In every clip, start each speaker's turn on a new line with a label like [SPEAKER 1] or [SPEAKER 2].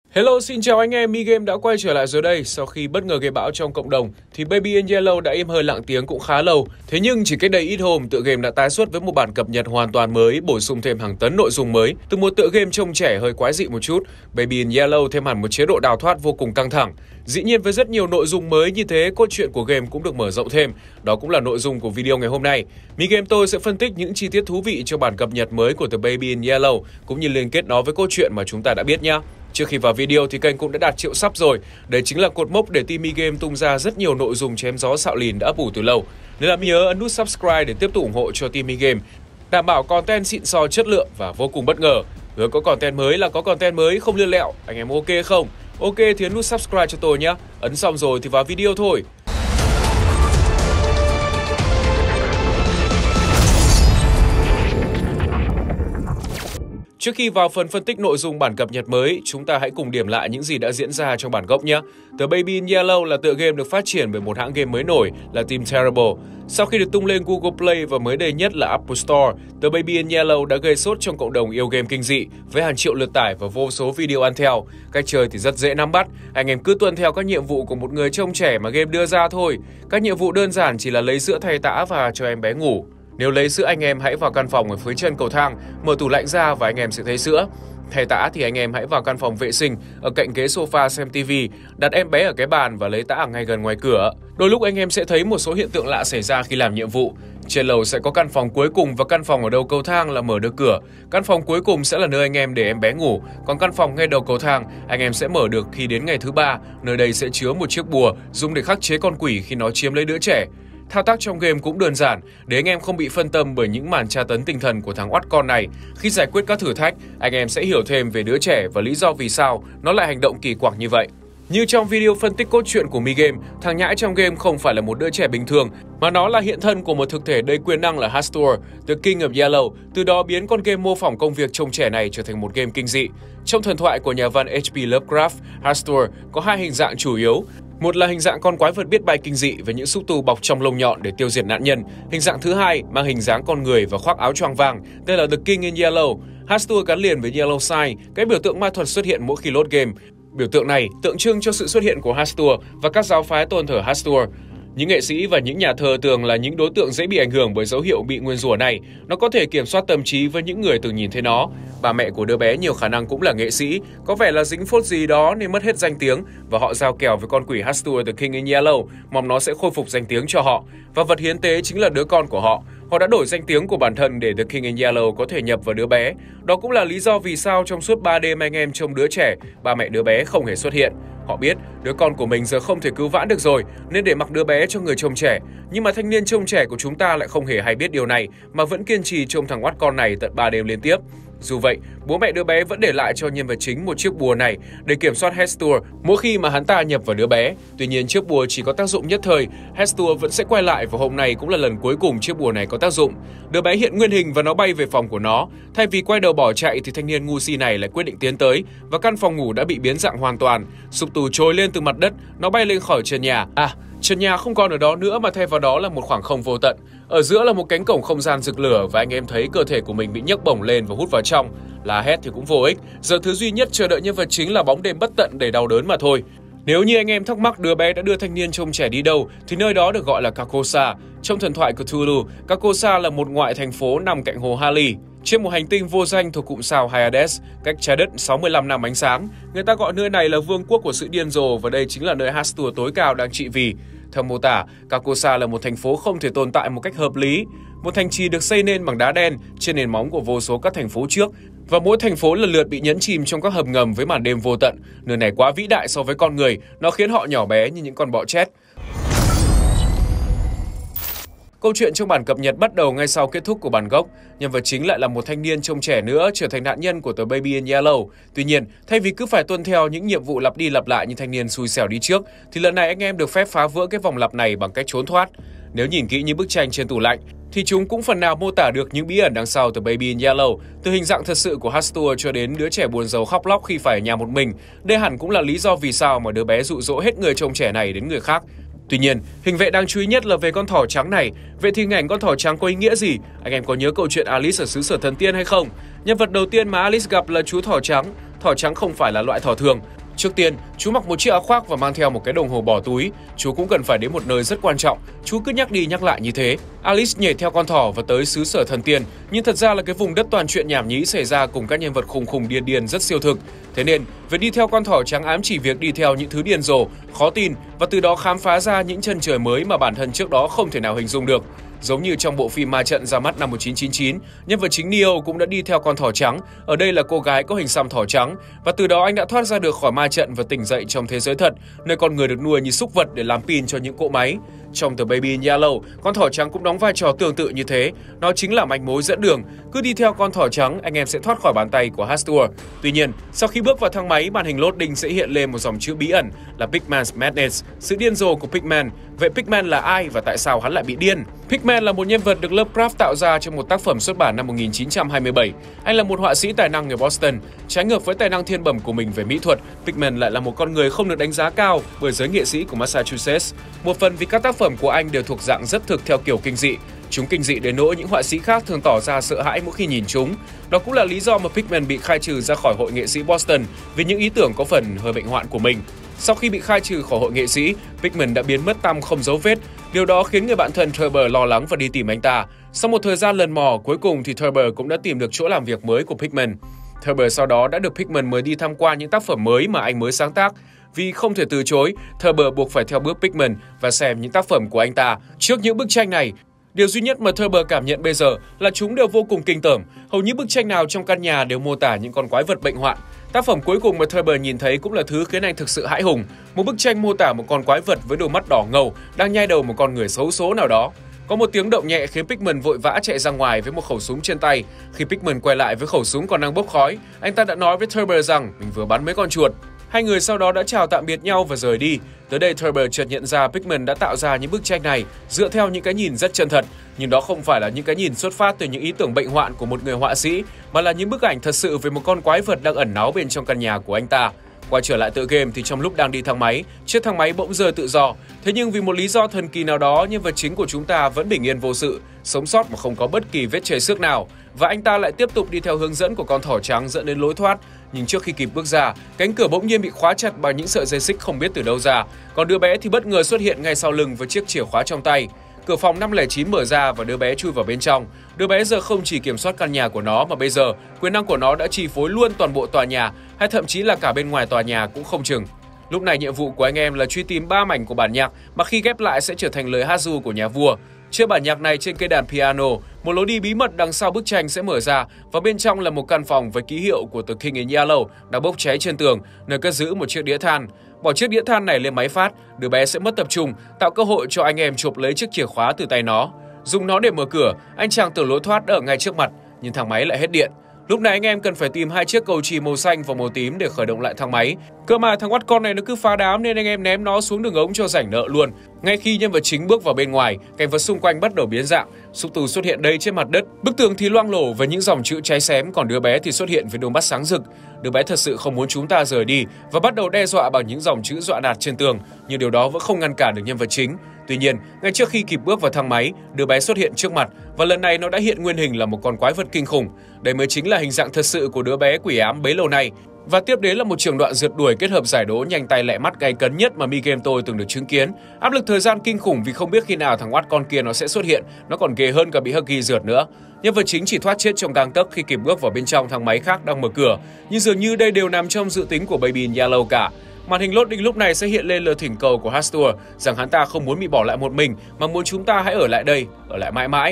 [SPEAKER 1] Hello, xin chào anh em, Mi Game đã quay trở lại rồi đây. Sau khi bất ngờ gây bão trong cộng đồng thì Baby in Yellow đã im hơi lặng tiếng cũng khá lâu. Thế nhưng chỉ cách đây ít hôm, tựa game đã tái xuất với một bản cập nhật hoàn toàn mới, bổ sung thêm hàng tấn nội dung mới. Từ một tựa game trông trẻ hơi quái dị một chút, Baby in Yellow thêm hẳn một chế độ đào thoát vô cùng căng thẳng. Dĩ nhiên với rất nhiều nội dung mới như thế, cốt truyện của game cũng được mở rộng thêm. Đó cũng là nội dung của video ngày hôm nay. Mi Game tôi sẽ phân tích những chi tiết thú vị cho bản cập nhật mới của tựa Baby in Yellow cũng như liên kết nó với cốt truyện mà chúng ta đã biết nhé. Trước khi vào video thì kênh cũng đã đạt triệu sub rồi. Đây chính là cột mốc để team Mi Game tung ra rất nhiều nội dung chém gió xạo lìn đã ủ từ lâu. Nên là nhớ ấn nút subscribe để tiếp tục ủng hộ cho team Mi Game, đảm bảo content xịn sò chất lượng và vô cùng bất ngờ. Hứa có content mới là có content mới, không lươn lẹo. Anh em ok không? Ok thì ấn nút subscribe cho tôi nhé. Ấn xong rồi thì vào video thôi. Trước khi vào phần phân tích nội dung bản cập nhật mới, chúng ta hãy cùng điểm lại những gì đã diễn ra trong bản gốc nhé. Tựa Baby in Yellow là tựa game được phát triển bởi một hãng game mới nổi là Team Terrible. Sau khi được tung lên Google Play và mới đây nhất là Apple Store, tựa Baby in Yellow đã gây sốt trong cộng đồng yêu game kinh dị với hàng triệu lượt tải và vô số video ăn theo. Cách chơi thì rất dễ nắm bắt, anh em cứ tuân theo các nhiệm vụ của một người trông trẻ mà game đưa ra thôi. Các nhiệm vụ đơn giản chỉ là lấy sữa thay tã và cho em bé ngủ. Nếu lấy sữa, anh em hãy vào căn phòng ở phía chân cầu thang, mở tủ lạnh ra và anh em sẽ thấy sữa. Thay tã thì anh em hãy vào căn phòng vệ sinh ở cạnh ghế sofa xem TV, đặt em bé ở cái bàn và lấy tã ở ngay gần ngoài cửa. Đôi lúc anh em sẽ thấy một số hiện tượng lạ xảy ra khi làm nhiệm vụ. Trên lầu sẽ có căn phòng cuối cùng và căn phòng ở đầu cầu thang là mở được cửa. Căn phòng cuối cùng sẽ là nơi anh em để em bé ngủ, còn căn phòng ngay đầu cầu thang anh em sẽ mở được khi đến ngày thứ 3. Nơi đây sẽ chứa một chiếc bùa dùng để khắc chế con quỷ khi nó chiếm lấy đứa trẻ. Thao tác trong game cũng đơn giản, để anh em không bị phân tâm bởi những màn tra tấn tinh thần của thằng oắt con này. Khi giải quyết các thử thách, anh em sẽ hiểu thêm về đứa trẻ và lý do vì sao nó lại hành động kỳ quặc như vậy. Như trong video phân tích cốt truyện của Mi Game, thằng nhãi trong game không phải là một đứa trẻ bình thường, mà nó là hiện thân của một thực thể đầy quyền năng là Hastur, The King of Yellow, từ đó biến con game mô phỏng công việc trông trẻ này trở thành một game kinh dị. Trong thần thoại của nhà văn H.P. Lovecraft, Hastur có hai hình dạng chủ yếu. Một là hình dạng con quái vật biết bay kinh dị với những xúc tu bọc trong lông nhọn để tiêu diệt nạn nhân. Hình dạng thứ hai mang hình dáng con người và khoác áo choàng vàng, đây là The King in Yellow. Hastur gắn liền với Yellow Sign, cái biểu tượng ma thuật xuất hiện mỗi khi load game. Biểu tượng này tượng trưng cho sự xuất hiện của Hastur và các giáo phái tôn thờ Hastur. Những nghệ sĩ và những nhà thờ thường là những đối tượng dễ bị ảnh hưởng bởi dấu hiệu bị nguyên rủa này. Nó có thể kiểm soát tâm trí với những người từng nhìn thấy nó. Bà mẹ của đứa bé nhiều khả năng cũng là nghệ sĩ, có vẻ là dính phốt gì đó nên mất hết danh tiếng và họ giao kèo với con quỷ Hastur The King in Yellow, mong nó sẽ khôi phục danh tiếng cho họ. Và vật hiến tế chính là đứa con của họ. Họ đã đổi danh tiếng của bản thân để The King in Yellow có thể nhập vào đứa bé. Đó cũng là lý do vì sao trong suốt 3 đêm anh em trông đứa trẻ, ba mẹ đứa bé không hề xuất hiện. Họ biết đứa con của mình giờ không thể cứu vãn được rồi nên để mặc đứa bé cho người trông trẻ. Nhưng mà thanh niên trông trẻ của chúng ta lại không hề hay biết điều này mà vẫn kiên trì trông thằng oắt con này tận 3 đêm liên tiếp. Dù vậy, bố mẹ đứa bé vẫn để lại cho nhân vật chính một chiếc bùa này để kiểm soát Hastur mỗi khi mà hắn ta nhập vào đứa bé. Tuy nhiên chiếc bùa chỉ có tác dụng nhất thời, Hastur vẫn sẽ quay lại và hôm nay cũng là lần cuối cùng chiếc bùa này có tác dụng. Đứa bé hiện nguyên hình và nó bay về phòng của nó. Thay vì quay đầu bỏ chạy thì thanh niên ngu si này lại quyết định tiến tới và căn phòng ngủ đã bị biến dạng hoàn toàn. Xúc tu trồi lên từ mặt đất, nó bay lên khỏi trần nhà. Trần nhà không còn ở đó nữa mà thay vào đó là một khoảng không vô tận. Ở giữa là một cánh cổng không gian rực lửa và anh em thấy cơ thể của mình bị nhấc bổng lên và hút vào trong. La hét thì cũng vô ích, giờ thứ duy nhất chờ đợi nhân vật chính là bóng đêm bất tận để đau đớn mà thôi. Nếu như anh em thắc mắc đứa bé đã đưa thanh niên trông trẻ đi đâu thì nơi đó được gọi là Carcosa. Trong thần thoại Cthulhu, Carcosa là một ngoại thành phố nằm cạnh hồ Hali, trên một hành tinh vô danh thuộc cụm sao Hyades, cách trái đất 65 năm ánh sáng. Người ta gọi nơi này là vương quốc của sự điên rồ và đây chính là nơi Hastur tối cao đang trị vì. Theo mô tả, Carcosa là một thành phố không thể tồn tại một cách hợp lý. Một thành trì được xây nên bằng đá đen trên nền móng của vô số các thành phố trước và mỗi thành phố lần lượt bị nhấn chìm trong các hầm ngầm với màn đêm vô tận. Nơi này quá vĩ đại so với con người, nó khiến họ nhỏ bé như những con bọ chét. Câu chuyện trong bản cập nhật bắt đầu ngay sau kết thúc của bản gốc. Nhân vật chính lại là một thanh niên trông trẻ nữa trở thành nạn nhân của tờ Baby in Yellow. Tuy nhiên, thay vì cứ phải tuân theo những nhiệm vụ lặp đi lặp lại như thanh niên xui xẻo đi trước, thì lần này anh em được phép phá vỡ cái vòng lặp này bằng cách trốn thoát. Nếu nhìn kỹ những bức tranh trên tủ lạnh, thì chúng cũng phần nào mô tả được những bí ẩn đằng sau tờ Baby in Yellow, từ hình dạng thật sự của Hastur cho đến đứa trẻ buồn rầu khóc lóc khi phải ở nhà một mình. Đây hẳn cũng là lý do vì sao mà đứa bé dụ dỗ hết người trông trẻ này đến người khác. Tuy nhiên, hình vệ đáng chú ý nhất là về con thỏ trắng này. Vậy thì hình ảnh con thỏ trắng có ý nghĩa gì? Anh em có nhớ câu chuyện Alice ở xứ sở thần tiên hay không? Nhân vật đầu tiên mà Alice gặp là chú thỏ trắng. thỏ trắng không phải là loại thỏ thường. Trước tiên, chú mặc một chiếc áo khoác và mang theo một cái đồng hồ bỏ túi. Chú cũng cần phải đến một nơi rất quan trọng. Chú cứ nhắc đi nhắc lại như thế. Alice nhảy theo con thỏ và tới xứ sở thần tiên. Nhưng thật ra là cái vùng đất toàn chuyện nhảm nhí xảy ra cùng các nhân vật khùng khùng điên điên rất siêu thực. Thế nên, việc đi theo con thỏ trắng ám chỉ việc đi theo những thứ điên rồ, khó tin và từ đó khám phá ra những chân trời mới mà bản thân trước đó không thể nào hình dung được. Giống như trong bộ phim Ma Trận ra mắt năm 1999, nhân vật chính Neo cũng đã đi theo con thỏ trắng. Ở đây là cô gái có hình xăm thỏ trắng và từ đó anh đã thoát ra được khỏi ma trận và tỉnh dậy trong thế giới thật, nơi con người được nuôi như súc vật để làm pin cho những cỗ máy. Trong The Baby in Yellow, con thỏ trắng cũng đóng vai trò tương tự như thế. Nó chính là manh mối dẫn đường. Cứ đi theo con thỏ trắng, anh em sẽ thoát khỏi bàn tay của Hastur. Tuy nhiên, sau khi bước vào thang máy, màn hình loading sẽ hiện lên một dòng chữ bí ẩn là Pigman's Madness, sự điên rồ của Pigman. Vậy Pigman là ai và tại sao hắn lại bị điên? Pigman là một nhân vật được Lovecraft tạo ra trong một tác phẩm xuất bản năm 1927. Anh là một họa sĩ tài năng người Boston. Trái ngược với tài năng thiên bẩm của mình về mỹ thuật, Pigman lại là một con người không được đánh giá cao bởi giới nghệ sĩ của Massachusetts. Một phần vì các tác phẩm của anh đều thuộc dạng rất thực theo kiểu kinh dị. Chúng kinh dị đến nỗi những họa sĩ khác thường tỏ ra sợ hãi mỗi khi nhìn chúng. Đó cũng là lý do mà Pigman bị khai trừ ra khỏi hội nghệ sĩ Boston vì những ý tưởng có phần hơi bệnh hoạn của mình. Sau khi bị khai trừ khỏi hội nghệ sĩ, Pigman đã biến mất tăm không dấu vết. Điều đó khiến người bạn thân Thurber lo lắng và đi tìm anh ta. Sau một thời gian lần mò, cuối cùng thì Thurber cũng đã tìm được chỗ làm việc mới của Pigman. Thurber sau đó đã được Pigman mời đi tham quan những tác phẩm mới mà anh mới sáng tác. Vì không thể từ chối, Thurber buộc phải theo bước Pigman và xem những tác phẩm của anh ta. Trước những bức tranh này, điều duy nhất mà Thurber cảm nhận bây giờ là chúng đều vô cùng kinh tởm. Hầu như bức tranh nào trong căn nhà đều mô tả những con quái vật bệnh hoạn. Tác phẩm cuối cùng mà Thurber nhìn thấy cũng là thứ khiến anh thực sự hãi hùng. Một bức tranh mô tả một con quái vật với đôi mắt đỏ ngầu đang nhai đầu một con người xấu số nào đó. Có một tiếng động nhẹ khiến Pigman vội vã chạy ra ngoài với một khẩu súng trên tay. Khi Pigman quay lại với khẩu súng còn đang bốc khói, anh ta đã nói với Thurber rằng mình vừa bắn mấy con chuột. Hai người sau đó đã chào tạm biệt nhau và rời đi. Tới đây Thurber chợt nhận ra Pigman đã tạo ra những bức tranh này dựa theo những cái nhìn rất chân thật. Nhưng đó không phải là những cái nhìn xuất phát từ những ý tưởng bệnh hoạn của một người họa sĩ, mà là những bức ảnh thật sự về một con quái vật đang ẩn náu bên trong căn nhà của anh ta. Quay trở lại tựa game thì trong lúc đang đi thang máy, chiếc thang máy bỗng rơi tự do. Thế nhưng vì một lý do thần kỳ nào đó, nhân vật chính của chúng ta vẫn bình yên vô sự, sống sót mà không có bất kỳ vết chảy xước nào. Và anh ta lại tiếp tục đi theo hướng dẫn của con thỏ trắng dẫn đến lối thoát. Nhưng trước khi kịp bước ra, cánh cửa bỗng nhiên bị khóa chặt bằng những sợi dây xích không biết từ đâu ra. Còn đứa bé thì bất ngờ xuất hiện ngay sau lưng với chiếc chìa khóa trong tay. Cửa phòng 509 mở ra và đứa bé chui vào bên trong. Đứa bé giờ không chỉ kiểm soát căn nhà của nó mà bây giờ quyền năng của nó đã chi phối luôn toàn bộ tòa nhà, hay thậm chí là cả bên ngoài tòa nhà cũng không chừng. Lúc này nhiệm vụ của anh em là truy tìm 3 mảnh của bản nhạc mà khi ghép lại sẽ trở thành lời hát ru của nhà vua. Chiếc bản nhạc này trên cây đàn piano, một lối đi bí mật đằng sau bức tranh sẽ mở ra và bên trong là một căn phòng với ký hiệu của The King in Yellow đang bốc cháy trên tường, nơi cất giữ một chiếc đĩa than. Bỏ chiếc đĩa than này lên máy phát, đứa bé sẽ mất tập trung, tạo cơ hội cho anh em chụp lấy chiếc chìa khóa từ tay nó. Dùng nó để mở cửa, anh chàng tưởng lối thoát đã ở ngay trước mặt, nhưng thang máy lại hết điện. Lúc này anh em cần phải tìm 2 chiếc cầu chì màu xanh và màu tím để khởi động lại thang máy. Cơ mà thằng oắt con này nó cứ phá đám nên anh em ném nó xuống đường ống cho rảnh nợ luôn. Ngay khi nhân vật chính bước vào bên ngoài, cảnh vật xung quanh bắt đầu biến dạng. Xúc tu xuất hiện đây trên mặt đất, bức tường thì loang lổ với những dòng chữ cháy xém, còn đứa bé thì xuất hiện với đôi mắt sáng rực. Đứa bé thật sự không muốn chúng ta rời đi và bắt đầu đe dọa bằng những dòng chữ dọa nạt trên tường, nhưng điều đó vẫn không ngăn cản được nhân vật chính. Tuy nhiên, ngay trước khi kịp bước vào thang máy, đứa bé xuất hiện trước mặt và lần này nó đã hiện nguyên hình là một con quái vật kinh khủng. Đây mới chính là hình dạng thật sự của đứa bé quỷ ám bấy lâu nay. Và tiếp đến là một trường đoạn rượt đuổi kết hợp giải đố nhanh tay lẹ mắt gay cấn nhất mà Mi-game tôi từng được chứng kiến. Áp lực thời gian kinh khủng vì không biết khi nào thằng oát con kia nó sẽ xuất hiện, nó còn ghê hơn cả bị Huggy rượt nữa. Nhân vật chính chỉ thoát chết trong gang tấc khi kịp bước vào bên trong thang máy khác đang mở cửa, nhưng dường như đây đều nằm trong dự tính của Baby in Yellow cả. Màn hình loading lúc này sẽ hiện lên lời thỉnh cầu của Hastur rằng hắn ta không muốn bị bỏ lại một mình mà muốn chúng ta hãy ở lại đây, ở lại mãi mãi.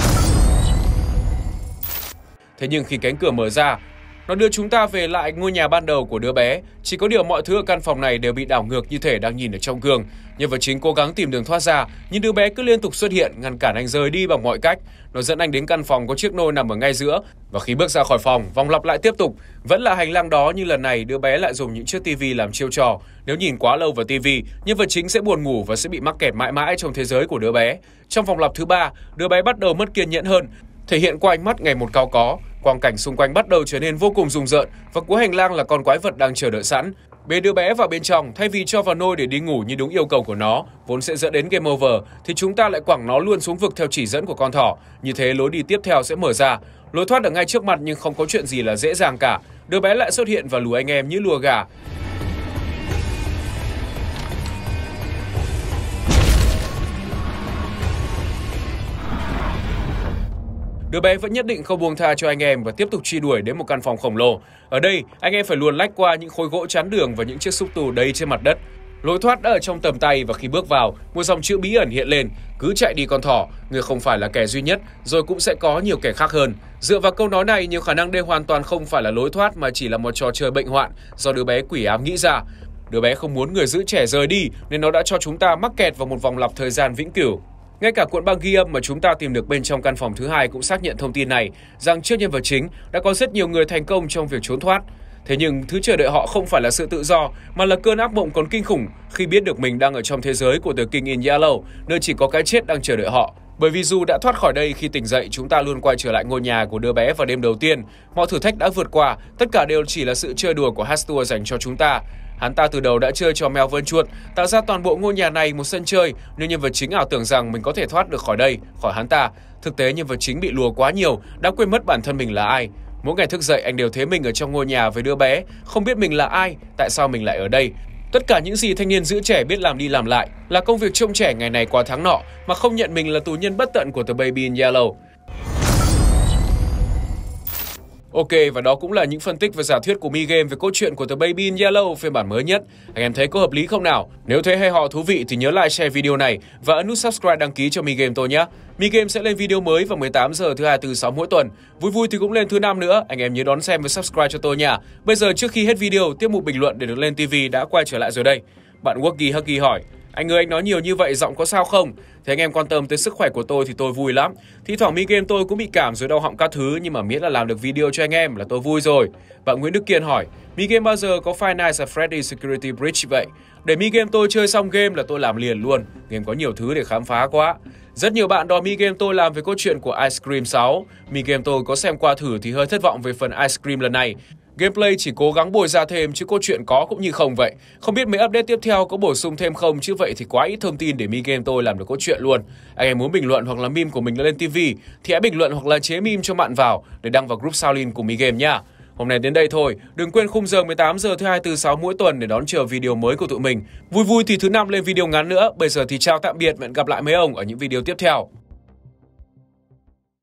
[SPEAKER 1] Thế nhưng khi cánh cửa mở ra, nó đưa chúng ta về lại ngôi nhà ban đầu của đứa bé. Chỉ có điều mọi thứ ở căn phòng này đều bị đảo ngược như thể đang nhìn ở trong gương. Nhân vật chính cố gắng tìm đường thoát ra, nhưng đứa bé cứ liên tục xuất hiện, ngăn cản anh rời đi bằng mọi cách. Nó dẫn anh đến căn phòng có chiếc nôi nằm ở ngay giữa. Và khi bước ra khỏi phòng, vòng lặp lại tiếp tục. Vẫn là hành lang đó, nhưng lần này đứa bé lại dùng những chiếc tivi làm chiêu trò. Nếu nhìn quá lâu vào tivi, nhân vật chính sẽ buồn ngủ và sẽ bị mắc kẹt mãi mãi trong thế giới của đứa bé. Trong vòng lặp thứ 3, đứa bé bắt đầu mất kiên nhẫn hơn, thể hiện qua ánh mắt ngày một cao có. Quang cảnh xung quanh bắt đầu trở nên vô cùng rùng rợn và cuối hành lang là con quái vật đang chờ đợi sẵn. Bế đứa bé vào bên trong, thay vì cho vào nôi để đi ngủ như đúng yêu cầu của nó, vốn sẽ dẫn đến game over, thì chúng ta lại quẳng nó luôn xuống vực theo chỉ dẫn của con thỏ. Như thế lối đi tiếp theo sẽ mở ra. Lối thoát ở ngay trước mặt nhưng không có chuyện gì là dễ dàng cả. đứa bé lại xuất hiện và lùa anh em như lùa gà. Đứa bé vẫn nhất định không buông tha cho anh em và tiếp tục truy đuổi đến một căn phòng khổng lồ. Ở đây, anh em phải luồn lách qua những khối gỗ chắn đường và những chiếc xúc tù đầy trên mặt đất. Lối thoát đã ở trong tầm tay và khi bước vào, một dòng chữ bí ẩn hiện lên: cứ chạy đi con thỏ, ngươi không phải là kẻ duy nhất, rồi cũng sẽ có nhiều kẻ khác hơn. Dựa vào câu nói này, nhiều khả năng đây hoàn toàn không phải là lối thoát mà chỉ là một trò chơi bệnh hoạn do đứa bé quỷ ám nghĩ ra. Đứa bé không muốn người giữ trẻ rời đi nên nó đã cho chúng ta mắc kẹt vào một vòng lặp thời gian vĩnh cửu. Ngay cả cuộn băng ghi âm mà chúng ta tìm được bên trong căn phòng thứ hai cũng xác nhận thông tin này, rằng trước nhân vật chính đã có rất nhiều người thành công trong việc trốn thoát. Thế nhưng thứ chờ đợi họ không phải là sự tự do, mà là cơn ác mộng còn kinh khủng khi biết được mình đang ở trong thế giới của The King in Yellow, nơi chỉ có cái chết đang chờ đợi họ. Bởi vì dù đã thoát khỏi đây, khi tỉnh dậy chúng ta luôn quay trở lại ngôi nhà của đứa bé vào đêm đầu tiên. Mọi thử thách đã vượt qua, tất cả đều chỉ là sự chơi đùa của Hastur dành cho chúng ta. Hắn ta từ đầu đã chơi trò mèo vươn chuột, tạo ra toàn bộ ngôi nhà này một sân chơi, nên nhân vật chính ảo tưởng rằng mình có thể thoát được khỏi đây, khỏi hắn ta. Thực tế nhân vật chính bị lùa quá nhiều, đã quên mất bản thân mình là ai. Mỗi ngày thức dậy anh đều thấy mình ở trong ngôi nhà với đứa bé, không biết mình là ai, tại sao mình lại ở đây. Tất cả những gì thanh niên giữ trẻ biết làm đi làm lại là công việc trông trẻ ngày này qua tháng nọ, mà không nhận mình là tù nhân bất tận của The Baby in Yellow. Ok, và đó cũng là những phân tích và giả thuyết của Mi Game về câu chuyện của The Baby in Yellow phiên bản mới nhất. Anh em thấy có hợp lý không nào? Nếu thấy hay ho thú vị thì nhớ like, share video này và ấn nút subscribe đăng ký cho Mi Game tôi nhé. Mi Game sẽ lên video mới vào 18 giờ thứ Hai, thứ Sáu mỗi tuần. Vui thì cũng lên thứ Năm nữa. Anh em nhớ đón xem và subscribe cho tôi nha. Bây giờ trước khi hết video, tiết mục bình luận để được lên TV đã quay trở lại rồi đây. Bạn Wuggy Huggy hỏi: anh ơi, anh nói nhiều như vậy giọng có sao không? Thế anh em quan tâm tới sức khỏe của tôi thì tôi vui lắm. Thi thoảng Mi Game tôi cũng bị cảm rồi đau họng các thứ, nhưng mà miễn là làm được video cho anh em là tôi vui rồi. Bạn Nguyễn Đức Kiên hỏi: Mi Game bao giờ có Five Nights at Freddy's Security Breach vậy? Để Mi Game tôi chơi xong game là tôi làm liền luôn. Game có nhiều thứ để khám phá quá. Rất nhiều bạn đòi Mi Game tôi làm về câu chuyện của Ice Cream 6. Mi Game tôi có xem qua thử thì hơi thất vọng về phần Ice Cream lần này. Gameplay chỉ cố gắng bồi ra thêm chứ câu chuyện có cũng như không vậy. Không biết mấy update tiếp theo có bổ sung thêm không, chứ vậy thì quá ít thông tin để Mi Game tôi làm được câu chuyện luôn. Anh em muốn bình luận hoặc là meme của mình lên TV thì hãy bình luận hoặc là chế meme cho bạn vào để đăng vào group Shaolin của Mi Game nha. Hôm nay đến đây thôi, đừng quên khung giờ 18 giờ thứ Hai, thứ Sáu mỗi tuần để đón chờ video mới của tụi mình. Vui thì thứ Năm lên video ngắn nữa. Bây giờ thì chào tạm biệt và hẹn gặp lại mấy ông ở những video tiếp theo.